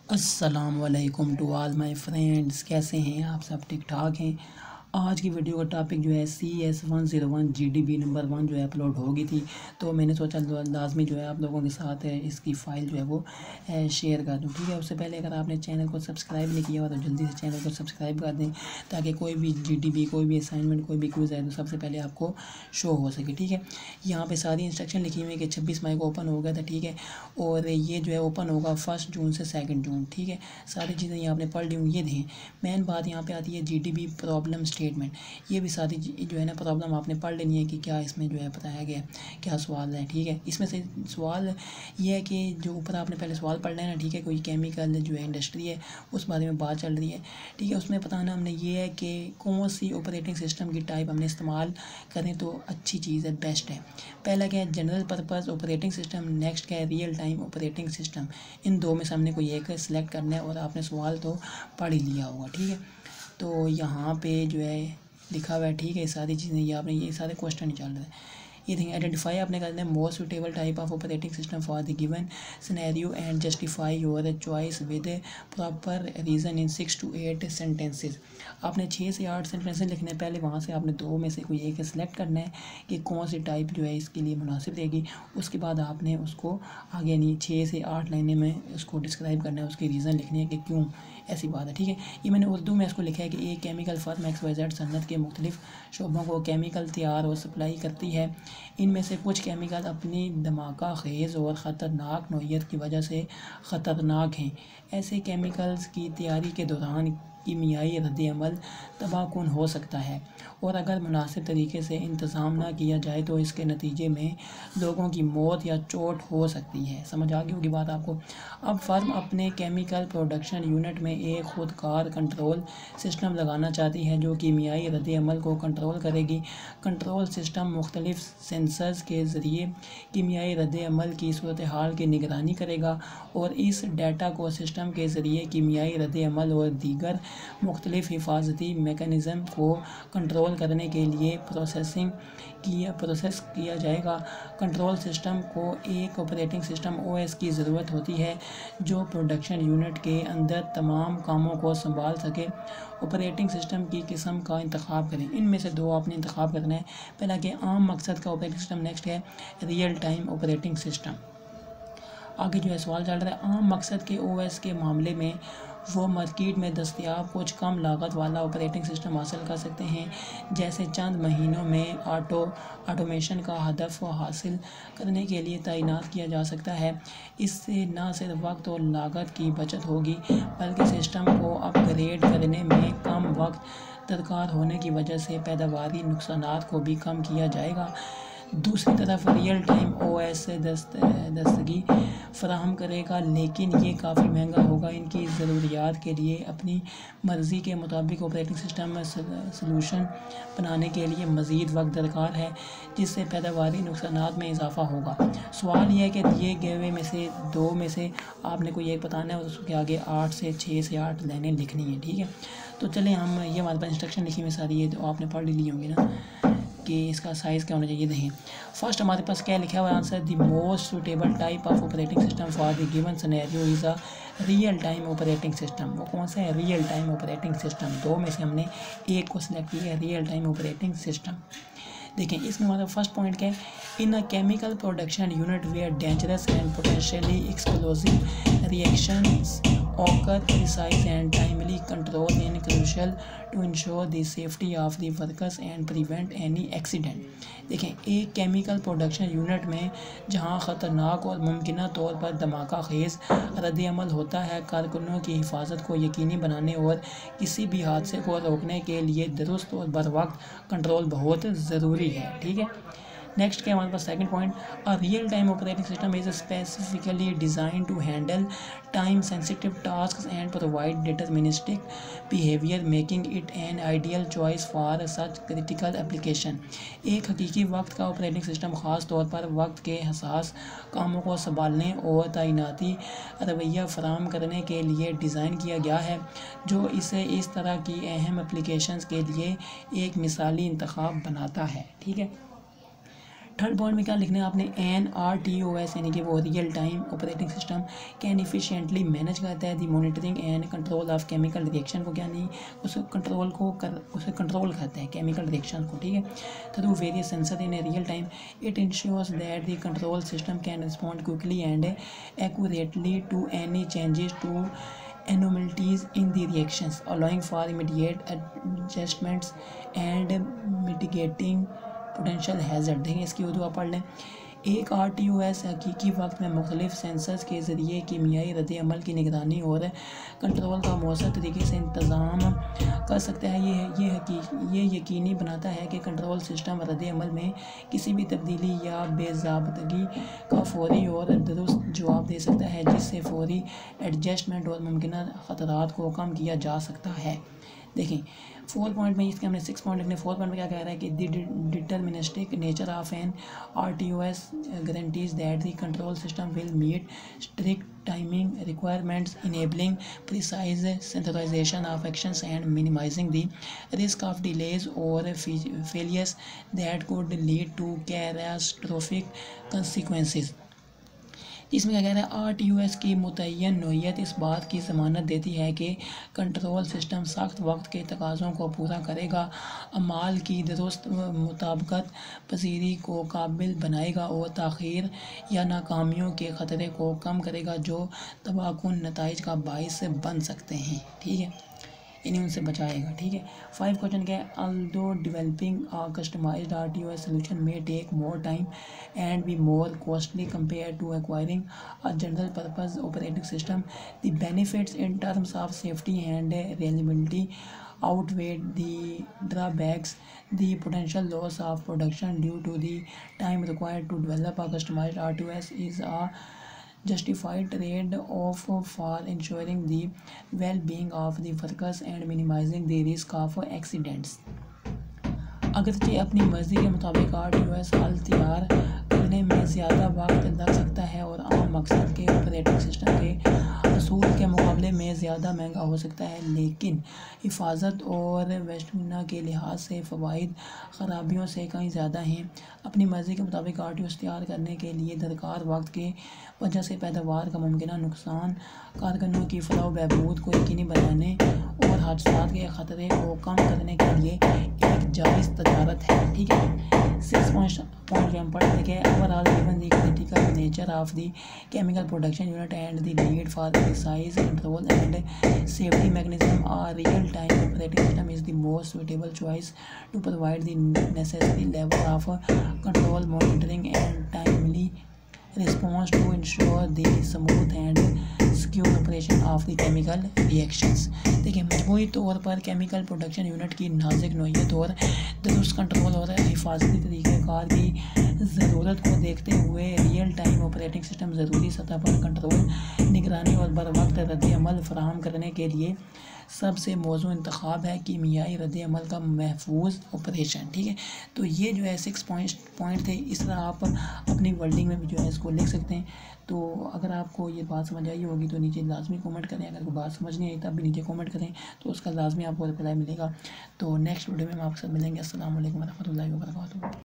अस्सलाम वालेकुम to all my friends. कैसे हैं आप सब? ठीक ठाक हैं। आज की वीडियो का टॉपिक जो है CS101 GDB नंबर 1 जो है अपलोड होगी थी, तो मैंने सोचा लाजमी जो है आप लोगों के साथ इसकी फ़ाइल जो है वो शेयर कर दूँ। ठीक है, उससे पहले अगर आपने चैनल को सब्सक्राइब नहीं किया हो तो जल्दी से चैनल को सब्सक्राइब कर दें, ताकि कोई भी GDB, कोई भी असाइनमेंट, कोई भी क्विज़ है तो सबसे पहले आपको शो हो सके। ठीक है, यहाँ पर सारी इंस्ट्रक्शन लिखी हुई है कि 26 मई को ओपन हो गया था। ठीक है, और ये जो है ओपन होगा 1 जून से 2 जून। ठीक है, सारी चीज़ें यहाँ आपने पढ़ ली हुई। ये देखें, मेन बात यहाँ पे आती है GDB प्रॉब्लम स्टेटमेंट। ये भी सारी जो है ना प्रॉब्लम आपने पढ़ लेनी है कि क्या इसमें जो है बताया गया, क्या सवाल है। ठीक है, इसमें से सवाल ये है कि जो ऊपर आपने पहले सवाल पढ़ लेना। ठीक है, कोई केमिकल जो है इंडस्ट्री है उस बारे में बात चल रही है। ठीक है, उसमें बताना हमने ये है कि कौन सी ऑपरेटिंग सिस्टम की टाइप हमने इस्तेमाल करें तो अच्छी चीज़ है, बेस्ट है। पहला क्या है, general purpose operating system. Next क्या है, रियल टाइम ऑपरेटिंग सिस्टम। इन दो में से हमने कोई एक सिलेक्ट करना है, और आपने सवाल तो पढ़ ही लिया होगा। ठीक है, तो यहाँ पे जो है लिखा हुआ है। ठीक है, सारी चीज़ें ये आपने ये सारे क्वेश्चन चल रहे हैं। ये थिंग आइडेंटिफाई आपने करना है most suitable type of operating system for the given scenario and justify your choice with proper reason in 6 to 8 sentences. आपने 6 से 8 सेंटेंसेस लिखने हैं। पहले वहाँ से आपने दो में से कोई एक सिलेक्ट करना है कि कौन सी टाइप जो है इसके लिए मुनासिब रहेगी। उसके बाद आपने उसको आगे नहीं 6 से 8 लाइनें में उसको डिस्क्राइब करना है, उसकी रीज़न लिखनी है कि क्यों ऐसी बात है। ठीक है, ये मैंने उर्दू में इसको लिखा है कि एक केमिकल फर्म XYZ सनत के मुख्तलिफ शोबों को केमिकल तैयार और सप्लाई करती है। इनमें से कुछ केमिकल अपनी धमाका खेज़ और ख़तरनाक नौइयत की वजह से ख़तरनाक हैं। ऐसे केमिकल्स की तैयारी के दौरान कीमियाई रद्द-ए-अमल तबाहकुन हो सकता है, और अगर मुनासिब तरीके से इंतज़ाम ना किया जाए तो इसके नतीजे में लोगों की मौत या चोट हो सकती है। समझ आ गई होगी बात आपको। अब फर्म अपने केमिकल प्रोडक्शन यूनिट में एक खुदकार कंट्रोल सिस्टम लगाना चाहती है जो कीमियाई रद्द-ए-अमल को कंट्रोल करेगी। कंट्रोल सिस्टम मुख्तलिफ सेंसर्स के ज़रिए कीमियाई रद्द-ए-अमल की सूरत हाल की निगरानी करेगा, और इस डेटा को सिस्टम के ज़रिए कीमियाई रद्द-ए-अमल और दीगर मुख्तलिफ हिफाजती मेकनिज़म को कंट्रोल करने के लिए प्रोसेस किया जाएगा। कंट्रोल सिस्टम को एक ऑपरेटिंग सिस्टम OS की ज़रूरत होती है जो प्रोडक्शन यूनिट के अंदर तमाम कामों को संभाल सके। ऑपरेटिंग सिस्टम की किस्म का इंतखाब करें। इनमें से दो आपने इंतखाब करना है। पहला कि आम मकसद का ऑपरेटिंग सिस्टम, नेक्स्ट है रियल टाइम ऑपरेटिंग सिस्टम। आगे जो है सवाल चल रहा है, आम मकसद के OS के मामले में वो मार्केट में दस्तयाब कुछ कम लागत वाला ऑपरेटिंग सिस्टम हासिल कर सकते हैं, जैसे चंद महीनों में ऑटोमेशन का हदफ हासिल करने के लिए तैनात किया जा सकता है। इससे न सिर्फ वक्त और लागत की बचत होगी, बल्कि सिस्टम को अपग्रेड करने में कम वक्त दरकार होने की वजह से पैदावारी नुकसानात को भी कम किया जाएगा। दूसरी तरफ रियल टाइम OS दस्तगी फ़राहम करेगा, लेकिन ये काफ़ी महंगा होगा। इनकी ज़रूरियात के लिए अपनी मर्ज़ी के मुताबिक ऑपरेटिंग सिस्टम में सलूशन बनाने के लिए मज़ीद वक्त दरकार है, जिससे पैदावारी नुकसानात में इजाफ़ा होगा। सवाल यह है कि दिए गए में से दो में से आपने कोई एक बताना है, और उसके आगे 6 से 8 लाइनें लिखनी है। ठीक है, तो चलें हम ये हमारे पास इंस्ट्रक्शन लिखी हुई सारी है, तो आपने पढ़ ली होंगी ना कि इसका साइज़ क्या होना चाहिए। देखें, फर्स्ट हमारे पास क्या लिखा हुआ है answer, the most suitable type of operating system for the given scenario is a real time operating system. वो कौन सा है? Real time operating system. दो में से हमने एक को सिलेक्ट किया है, रियल टाइम ऑपरेटिंग सिस्टम। देखें, इसमें हमारा फर्स्ट पॉइंट क्या है, in a chemical production unit where dangerous and potentially explosive reactions occur, precise and timely control is crucial to ensure the safety of the workers and prevent any accident। देखें, एक chemical production unit में जहां ख़तरनाक और मुमकिन तौर पर धमाका खेज़ रद्द-ए-अमल होता है, कारकुनों की हिफाजत को यकीनी बनाने और किसी भी हादसे को रोकने के लिए दुरुस्त और बरवक्त कंट्रोल बहुत ज़रूरी है। ठीक है, नेक्स्ट क्या हमारे पास second point, a real time operating system is specifically designed to handle time sensitive task and provide deterministic behaviour, making it an ideal choice for such critical application. एक हकीकी वक्त का ऑपरेटिंग सिस्टम ख़ास तौर पर वक्त के हसास कामों को संभालने और तैनाती रवैया फराहम करने के लिए डिज़ाइन किया गया है, जो इसे इस तरह की अहम एप्लीकेशंस के लिए एक मिसाली इंतखाब बनाता है। ठीक है, थर्ड पॉइंट में क्या लिखना है आपने, NRTOS यानी कि वो real time operating system can efficiently manage करता है the monitoring and control of chemical reaction को, क्या नहीं उसे कंट्रोल करता है केमिकल रिएक्शन को, ठीक है, through various sensor in a real time. It ensures that the control system can respond quickly and accurately to any changes to anomalies in the reactions, allowing for immediate adjustments and mitigating potential hazard। देखें इसकी उर्दू आप पढ़ लें। एक RTOS हकीकी वक्त में मुख्तलिफ सेंसर्स के ज़रिए कीमियाई रद्द-ए-अमल की निगरानी और कंट्रोल का मौसर तरीके से इंतज़ाम कर सकता है। ये यकीनी बनाता है कि कंट्रोल सिस्टम रद्द-ए-अमल में किसी भी तब्दीली या बेज़ाब्तगी का फौरी और दुरुस्त जवाब दे सकता है, जिससे फौरी एडजस्टमेंट और मुमकिन ख़तरात को कम किया जा सकता है। देखें 4 पॉइंट में, इसके हमने 6 पॉइंट लिखने। 4 पॉइंट में क्या कह रहा है कि the deterministic nature of an RTOS guarantees that the control system will meet strict timing requirements enabling precise synchronization of actions and minimizing the risk of delays और failures that could lead to catastrophic consequences. इसमें क्या कह रहा है, RTOS की मुतय्यन नौइयत इस बात की ज़मानत देती है कि कंट्रोल सिस्टम सख्त वक्त के तकाज़ों को पूरा करेगा, अमाल की दुरुस्त मुताबिकत पसीरी को काबिल बनाएगा और ताख़ीर या नाकामियों के ख़तरे को कम करेगा जो तबाहकुन नताइज का बाइस बन सकते हैं, ठीक है, इन्हें उनसे बचाएगा, ठीक है। 5 क्वेश्चन क्या है, although developing a customized RTOS solution may take more time and be more costly compared to acquiring a general purpose operating system, the benefits in terms of safety and reliability outweigh the drawbacks. The potential loss of production due to the time required to develop a customized RTOS is a justified trade-off for ensuring the well-being of the workers and minimizing the risk of accidents। अगरचे अपनी मर्ज़ी के मुताबिक RTOS हल तैयार करने में ज़्यादा वक्त लग सकता है और आम मकसद के ऑपरेटिंग सिस्टम के असूल के मुकाबले में ज़्यादा महंगा हो सकता है, लेकिन हिफाजत और वेस्टमिना के लिहाज से फ़वाइद ख़राबियों से कहीं ज़्यादा हैं। अपनी मर्ज़ी के मुताबिक RTOS तैयार करने के लिए दरकार वक्त के वजह से पैदावार का मुमकिन नुकसान, कारकुनों की फलाह बहबूद को यकीनी बनाने और हादसात के ख़तरे को कम करने के लिए एक जायज़ तजारत है, ठीक है। 6 पॉइंट जो हम पढ़ देखें, overall given the critical nature of the chemical production unit and the need for precise control and safety mechanism, a real time operating system is the most suitable choice to provide the necessary level of control, monitoring and timely response to ensure the smooth and secure operation of the chemical reactions। देखिए मजमूई तौर पर chemical production unit की नाजुक नौइयत और दुरुस्त control और हिफाजती तरीक़ेकार की ज़रूरत को देखते हुए रियल टाइम ऑपरेटिंग सिस्टम ज़रूरी सतह पर कंट्रोल, निगरानी और बर वक्त रद्द-ए-अमल फराहम करने के लिए सबसे मौजूद इंतखाब है कीमियाई रद्द-ए-अमल का महफूज ऑपरेशन, ठीक है। तो ये जो है 6 पॉइंट थे, इस तरह आप अपनी वर्डिंग में भी जो है इसको लिख सकते हैं। तो अगर आपको ये बात समझ आई होगी तो नीचे लाजमी कमेंट करें, अगर कोई बात समझ नहीं आई तब भी नीचे कमेंट करें तो उसका लाजमी आपको रिप्लाई मिलेगा। तो नेक्स्ट वीडियो में हम आपके साथ मिलेंगे। अस्सलाम वालेकुम रहमतुल्लाहि व बरकातहू।